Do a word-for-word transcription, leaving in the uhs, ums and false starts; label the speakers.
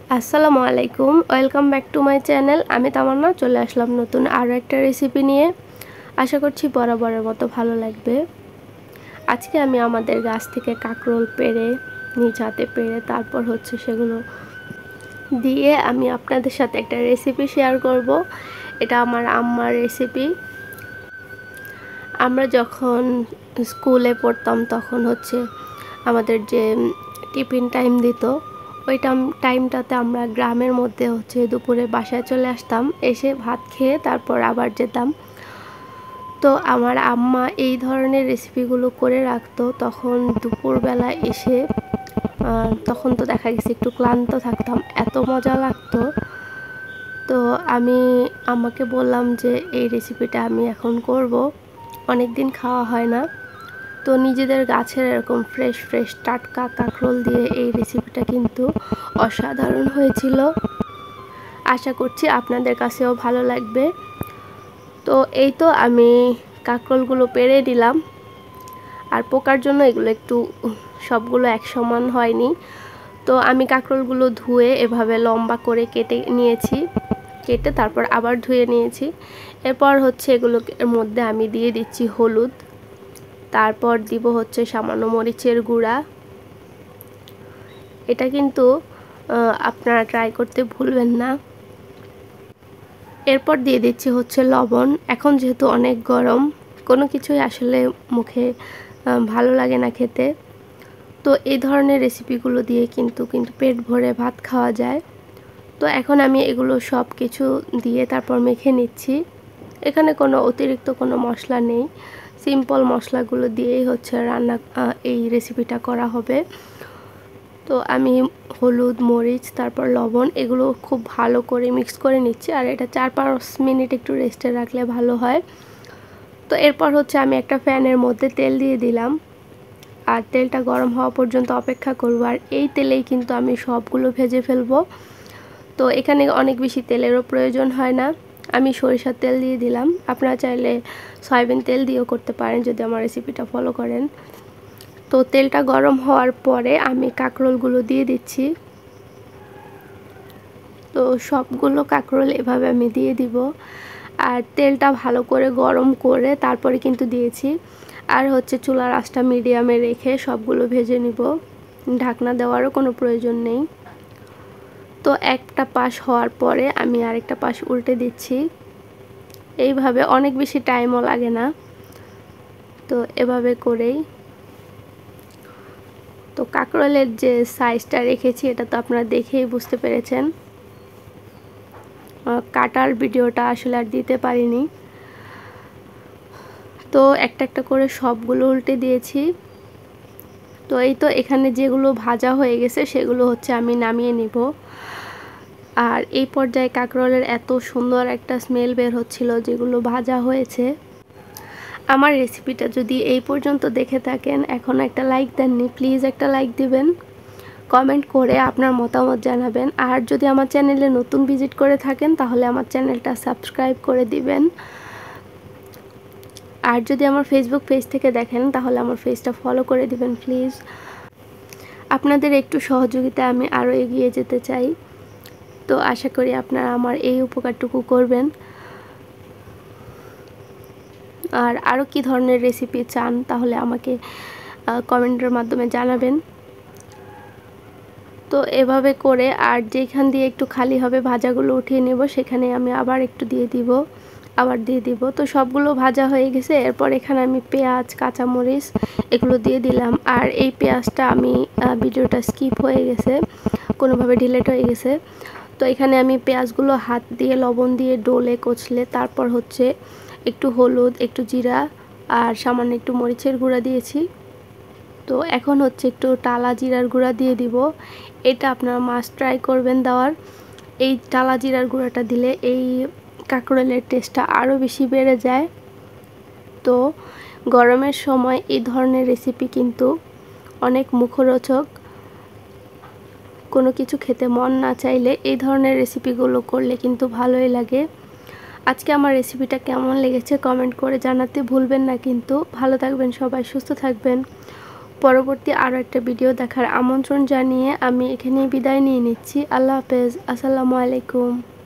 Speaker 1: আসসালামু আলাইকুম, welcome back to my channel. আমি তামান্না চলে আসলাম নতুন আরও একটা রেসিপি নিয়ে। আশা করছি বরাবরের মতো ভালো লাগবে। আজকে আমি আমাদের গাছ থেকে কাঁকরোল পেড়ে নিজ হাতে পেড়ে তারপর হচ্ছে সেগুলো দিয়ে আমি আপনাদের সাথে একটা রেসিপি শেয়ার করব। এটা আমার আম্মার রেসিপি। আমরা যখন স্কুলে পড়তাম তখন হচ্ছে আমাদের যে টিফিন টাইম দিত, ওই টাইম টাইমটাতে আমরা গ্রামের মধ্যে হচ্ছে দুপুরে বাসায় চলে আসতাম, এসে ভাত খেয়ে তারপর আবার যেতাম। তো আমার আম্মা এই ধরনের রেসিপিগুলো করে রাখতো। তখন দুপুরবেলা এসে তখন তো দেখা গেছে একটু ক্লান্ত থাকতাম, এত মজা লাগতো। তো আমি আম্মাকে বললাম যে এই রেসিপিটা আমি এখন করব, অনেক দিন খাওয়া হয় না। তো নিজেদের গাছের এরকম ফ্রেশ ফ্রেশ টাটকা কাঁকরোল দিয়ে এই রেসিপিটা কিন্তু অসাধারণ হয়েছিল। আশা করছি আপনাদের কাছেও ভালো লাগবে। তো এই তো আমি কাঁকরোলগুলো পেড়ে দিলাম। আর পোকার জন্য এগুলো একটু সবগুলো এক সমান হয়নি। তো আমি কাঁকরোলগুলো ধুয়ে এভাবে লম্বা করে কেটে নিয়েছি, কেটে তারপর আবার ধুয়ে নিয়েছি। এরপর হচ্ছে এগুলোর মধ্যে আমি দিয়ে দিচ্ছি হলুদ, তারপর দিব হচ্ছে সামান্য মরিচের গুঁড়া। এটা কিন্তু আপনারা ট্রাই করতে ভুলবেন না। এরপর দিয়ে দিচ্ছি হচ্ছে লবণ। এখন যেহেতু অনেক গরম, কোনো কিছুই আসলে মুখে ভালো লাগে না খেতে। তো এই ধরনের রেসিপিগুলো দিয়ে কিন্তু কিন্তু পেট ভরে ভাত খাওয়া যায়। তো এখন আমি এগুলো সব কিছু দিয়ে তারপর মেখে নিচ্ছি। এখানে কোনো অতিরিক্ত কোনো মশলা নেই, সিম্পল মশলাগুলো দিয়েই হচ্ছে রান্না এই রেসিপিটা করা হবে। তো আমি হলুদ, মরিচ, তারপর লবণ এগুলো খুব ভালো করে মিক্স করে নিচ্ছি। আর এটা চার পাঁচ মিনিট একটু রেস্টে রাখলে ভালো হয়। তো এরপর হচ্ছে আমি একটা প্যানের মধ্যে তেল দিয়ে দিলাম, আর তেলটা গরম হওয়া পর্যন্ত অপেক্ষা করব। আর এই তেলেই কিন্তু আমি সবগুলো ভেজে ফেলবো। তো এখানে অনেক বেশি তেলেরও প্রয়োজন হয় না, আমি সরিষার তেল দিয়ে দিলাম। আপনারা চাইলে সয়াবিন তেল দিয়েও করতে পারেন যদি আমার রেসিপিটা ফলো করেন। তো তেলটা গরম হওয়ার পরে আমি কাঁকরোলগুলো দিয়ে দিচ্ছি। তো সবগুলো কাঁকরোল এভাবে আমি দিয়ে দিব। আর তেলটা ভালো করে গরম করে তারপরে কিন্তু দিয়েছি। আর হচ্ছে চুলার আঁচটা মিডিয়ামে রেখে সবগুলো ভেজে নিব, ঢাকনা দেওয়ারও কোনো প্রয়োজন নেই। তো একটা পাশ হওয়ার পরে আমি আরেকটা পাশ উল্টে দিচ্ছি। এইভাবে অনেক বেশি টাইমও লাগে না, তো এভাবে করেই। তো কাঁকরোলের যে সাইজটা রেখেছি এটা তো আপনারা দেখেই বুঝতে পেরেছেন। কাটার ভিডিওটা আসলে আর দিতে পারিনি। তো একটা একটা করে সবগুলো উল্টে দিয়েছি। তো এই তো এখানে যেগুলো ভাজা হয়ে গেছে সেগুলো হচ্ছে আমি নামিয়ে নিব। আর এই পর্যায়ে কাঁকরোলের এত সুন্দর একটা স্মেল বের হচ্ছিল যেগুলো ভাজা হয়েছে। আমার রেসিপিটা যদি এই পর্যন্ত দেখে থাকেন, এখন একটা লাইক দেননি, প্লিজ একটা লাইক দিবেন, কমেন্ট করে আপনার মতামত জানাবেন। আর যদি আমার চ্যানেলে নতুন ভিজিট করে থাকেন তাহলে আমার চ্যানেলটা সাবস্ক্রাইব করে দিবেন। আর যদি আমার ফেসবুক পেজ থেকে দেখেন তাহলে আমার পেজটা ফলো করে দিবেন প্লিজ। আপনাদের একটু সহযোগিতা আমি আরও এগিয়ে যেতে চাই। তো আশা করি আপনারা আমার এই উপকারটুকু করবেন। আর আরও কী ধরনের রেসিপি চান তাহলে আমাকে কমেন্টের মাধ্যমে জানাবেন। তো এভাবে করে আর যেখান দিয়ে একটু খালি হবে ভাজাগুলো উঠিয়ে নেব, সেখানে আমি আবার একটু দিয়ে দিব, আবার দিয়ে দিব। তো সবগুলো ভাজা হয়ে গেছে। এরপর এখানে আমি পেঁয়াজ, কাঁচামরিচ এগুলো দিয়ে দিলাম। আর এই পেঁয়াজটা আমি ভিডিওটা স্কিপ হয়ে গেছে, কোনোভাবে ডিলিট হয়ে গেছে। তো এখানে আমি পেঁয়াজগুলো হাত দিয়ে লবণ দিয়ে ডলে কচলে তারপর হচ্ছে একটু হলুদ, একটু জিরা আর সামান্য একটু মরিচের গুঁড়া দিয়েছি। তো এখন হচ্ছে একটু টালা জিরার গুঁড়া দিয়ে দিব। এটা আপনারা মাস্ট ট্রাই করবেন দেওয়ার। এই টালা জিরার গুঁড়াটা দিলে এই কাঁকরোলের টেস্টটা আরও বেশি বেড়ে যায়। তো গরমের সময় এই ধরনের রেসিপি কিন্তু অনেক মুখরোচক। কোনো কিছু খেতে মন না চাইলে এই ধরনের রেসিপিগুলো করলে কিন্তু ভালোই লাগে। আজকে আমার রেসিপিটা কেমন লেগেছে কমেন্ট করে জানাতে ভুলবেন না কিন্তু। ভালো থাকবেন সবাই, সুস্থ থাকবেন। পরবর্তী আরও একটা ভিডিও দেখার আমন্ত্রণ জানিয়ে আমি এখানেই বিদায় নিয়ে নিচ্ছি। আল্লাহ হাফেজ। আসসালামু আলাইকুম।